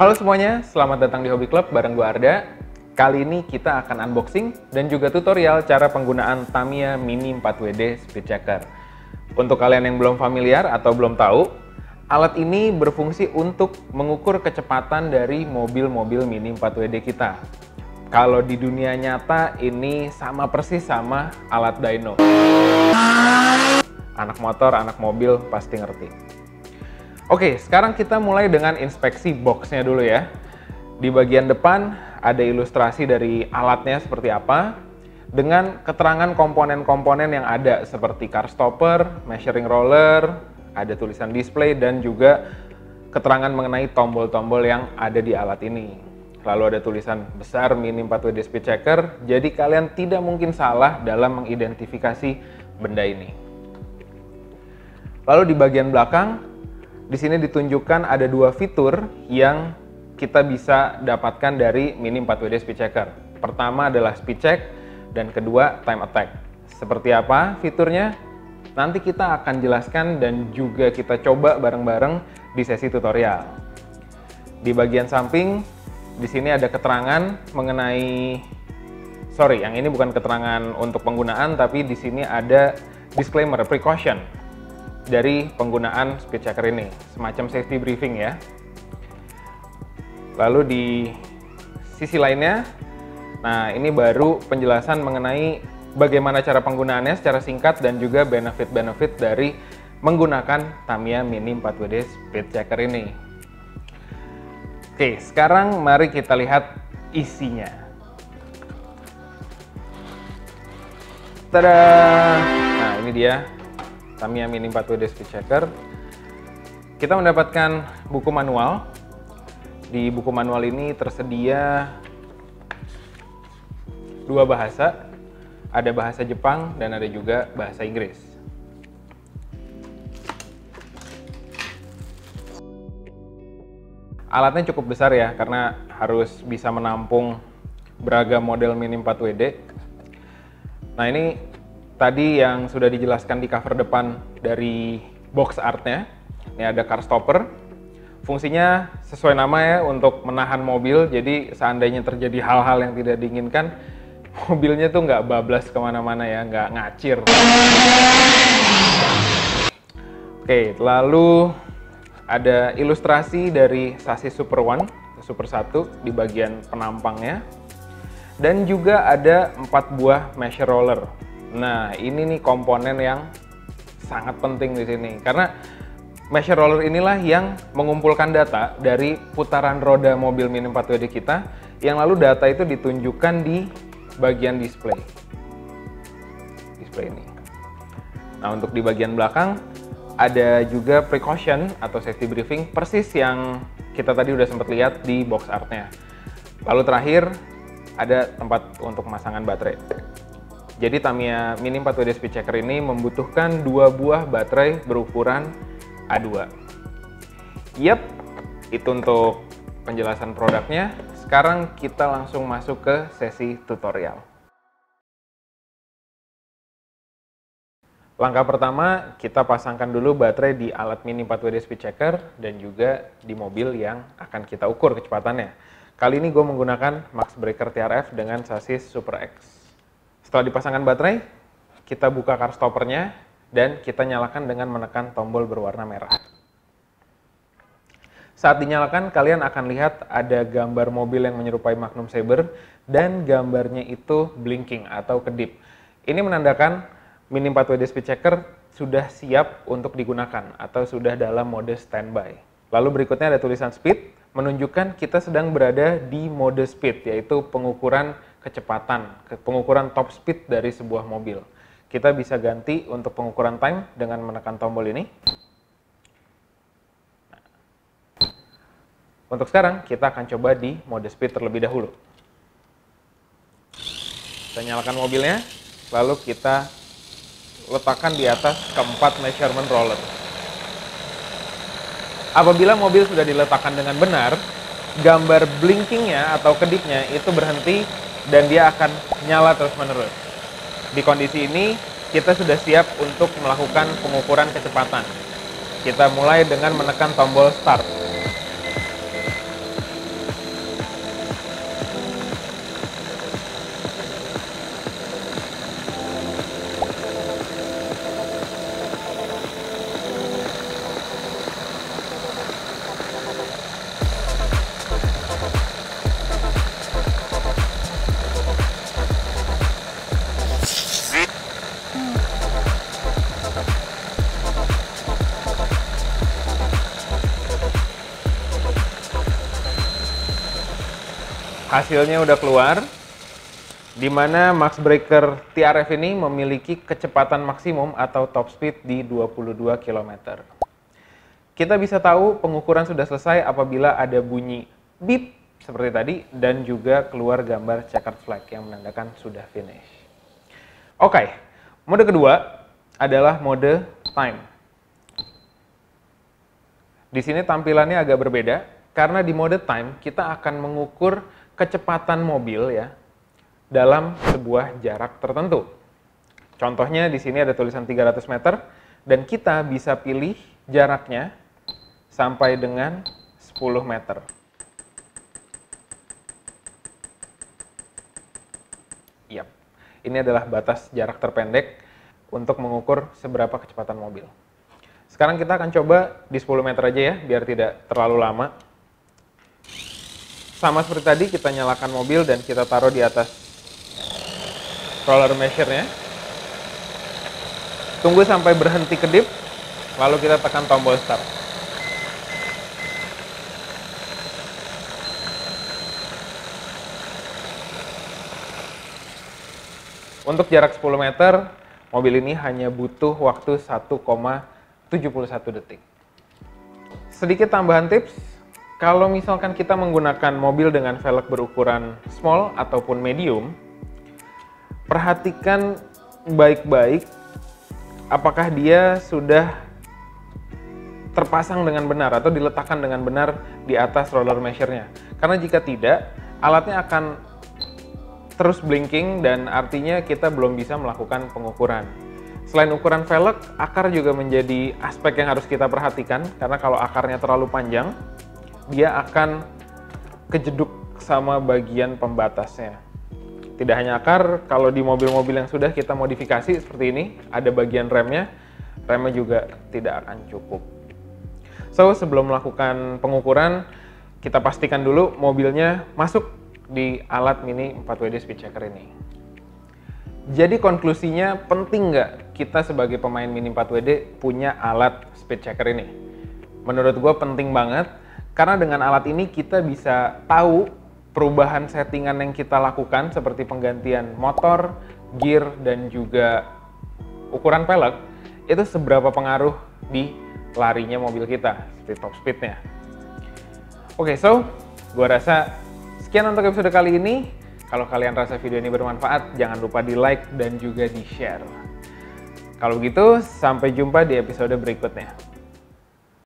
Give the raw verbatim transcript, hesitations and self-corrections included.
Halo semuanya, selamat datang di Hobby Club bareng gue Arda. Kali ini kita akan unboxing dan juga tutorial cara penggunaan Tamiya Mini empat W D Speed Checker. Untuk kalian yang belum familiar atau belum tahu, alat ini berfungsi untuk mengukur kecepatan dari mobil-mobil Mini empat W D kita. Kalau di dunia nyata ini sama persis sama alat dyno. Anak motor, anak mobil pasti ngerti. Oke, sekarang kita mulai dengan inspeksi boxnya dulu ya. Di bagian depan ada ilustrasi dari alatnya seperti apa, dengan keterangan komponen-komponen yang ada seperti car stopper, measuring roller, ada tulisan display, dan juga keterangan mengenai tombol-tombol yang ada di alat ini. Lalu ada tulisan besar Mini empat W D Speed Checker, jadi kalian tidak mungkin salah dalam mengidentifikasi benda ini. Lalu di bagian belakang, di sini ditunjukkan ada dua fitur yang kita bisa dapatkan dari Mini empat W D Speed Checker. Pertama adalah Speed Check dan kedua Time Attack. Seperti apa fiturnya? Nanti kita akan jelaskan dan juga kita coba bareng-bareng di sesi tutorial. Di bagian samping, di sini ada keterangan mengenai, sorry, yang ini bukan keterangan untuk penggunaan, tapi di sini ada disclaimer, precaution dari penggunaan speed checker ini, semacam safety briefing ya. Lalu di sisi lainnya, nah ini baru penjelasan mengenai bagaimana cara penggunaannya secara singkat dan juga benefit-benefit dari menggunakan Tamiya Mini empat W D Speed Checker ini. Oke, sekarang mari kita lihat isinya. Tada! Nah ini dia Tamiya Mini empat W D Speed Checker. Kita mendapatkan buku manual. Di buku manual ini tersedia dua bahasa. Ada bahasa Jepang dan ada juga bahasa Inggris. Alatnya cukup besar ya, karena harus bisa menampung beragam model Mini empat W D. Nah ini tadi yang sudah dijelaskan di cover depan dari box artnya. Ini ada car stopper. Fungsinya sesuai nama ya, untuk menahan mobil. Jadi seandainya terjadi hal-hal yang tidak diinginkan, mobilnya tuh nggak bablas kemana-mana ya, nggak ngacir. Oke, lalu ada ilustrasi dari sasis Super One, Super satu di bagian penampangnya. Dan juga ada empat buah measure roller. Nah, ini nih komponen yang sangat penting di sini, karena measure roller inilah yang mengumpulkan data dari putaran roda mobil Mini empat W D kita, yang lalu data itu ditunjukkan di bagian display. Display ini. Nah, untuk di bagian belakang ada juga precaution atau safety briefing, persis yang kita tadi udah sempat lihat di box artnya. Lalu terakhir ada tempat untuk pemasangan baterai. Jadi Tamiya Mini empat W D Speed Checker ini membutuhkan dua buah baterai berukuran A dua. Yap, itu untuk penjelasan produknya. Sekarang kita langsung masuk ke sesi tutorial. Langkah pertama, kita pasangkan dulu baterai di alat Mini empat W D Speed Checker dan juga di mobil yang akan kita ukur kecepatannya. Kali ini gue menggunakan Max Breaker T R F dengan sasis Super X. Setelah dipasangkan baterai, kita buka car stoppernya dan kita nyalakan dengan menekan tombol berwarna merah. Saat dinyalakan, kalian akan lihat ada gambar mobil yang menyerupai Magnum Saber dan gambarnya itu blinking atau kedip. Ini menandakan Mini empat W D Speed Checker sudah siap untuk digunakan atau sudah dalam mode standby. Lalu berikutnya ada tulisan speed, menunjukkan kita sedang berada di mode speed, yaitu pengukuran kecepatan, pengukuran top speed dari sebuah mobil. Kita bisa ganti untuk pengukuran time dengan menekan tombol ini. Untuk sekarang, kita akan coba di mode speed terlebih dahulu. Kita nyalakan mobilnya, lalu kita letakkan di atas keempat measurement roller. Apabila mobil sudah diletakkan dengan benar, gambar blinkingnya atau kedipnya itu berhenti dan dia akan nyala terus-menerus. Di kondisi ini, kita sudah siap untuk melakukan pengukuran kecepatan. Kita mulai dengan menekan tombol start. Hasilnya udah keluar, di mana Max Breaker T R F ini memiliki kecepatan maksimum atau top speed di dua puluh dua kilometer. Kita bisa tahu pengukuran sudah selesai apabila ada bunyi beep seperti tadi dan juga keluar gambar checkered flag yang menandakan sudah finish. Oke, mode kedua adalah mode time. Di sini tampilannya agak berbeda karena di mode time kita akan mengukur kecepatan mobil ya dalam sebuah jarak tertentu. Contohnya di sini ada tulisan tiga ratus meter dan kita bisa pilih jaraknya sampai dengan sepuluh meter. Yap. Ini adalah batas jarak terpendek untuk mengukur seberapa kecepatan mobil. Sekarang kita akan coba di sepuluh meter aja ya, biar tidak terlalu lama. Sama seperti tadi, kita nyalakan mobil dan kita taruh di atas roller measure-nya. Tunggu sampai berhenti kedip, lalu kita tekan tombol start. Untuk jarak sepuluh meter, mobil ini hanya butuh waktu satu koma tujuh satu detik. Sedikit tambahan tips, kalau misalkan kita menggunakan mobil dengan velg berukuran small ataupun medium, perhatikan baik-baik apakah dia sudah terpasang dengan benar atau diletakkan dengan benar di atas roller measure-nya. Karena jika tidak, alatnya akan terus blinking dan artinya kita belum bisa melakukan pengukuran. Selain ukuran velg, akar juga menjadi aspek yang harus kita perhatikan karena kalau akarnya terlalu panjang, dia akan kejeduk sama bagian pembatasnya. Tidak hanya akar, kalau di mobil-mobil yang sudah kita modifikasi seperti ini, ada bagian remnya, remnya juga tidak akan cukup. So, sebelum melakukan pengukuran, kita pastikan dulu mobilnya masuk di alat Mini empat W D Speed Checker ini. Jadi konklusinya, penting nggak kita sebagai pemain Mini empat W D punya alat Speed Checker ini? Menurut gue penting banget, karena dengan alat ini kita bisa tahu perubahan settingan yang kita lakukan seperti penggantian motor, gear, dan juga ukuran velg itu seberapa pengaruh di larinya mobil kita, seperti top speednya. Oke, so gue rasa sekian untuk episode kali ini. Kalau kalian rasa video ini bermanfaat, jangan lupa di like dan juga di share. Kalau begitu, sampai jumpa di episode berikutnya.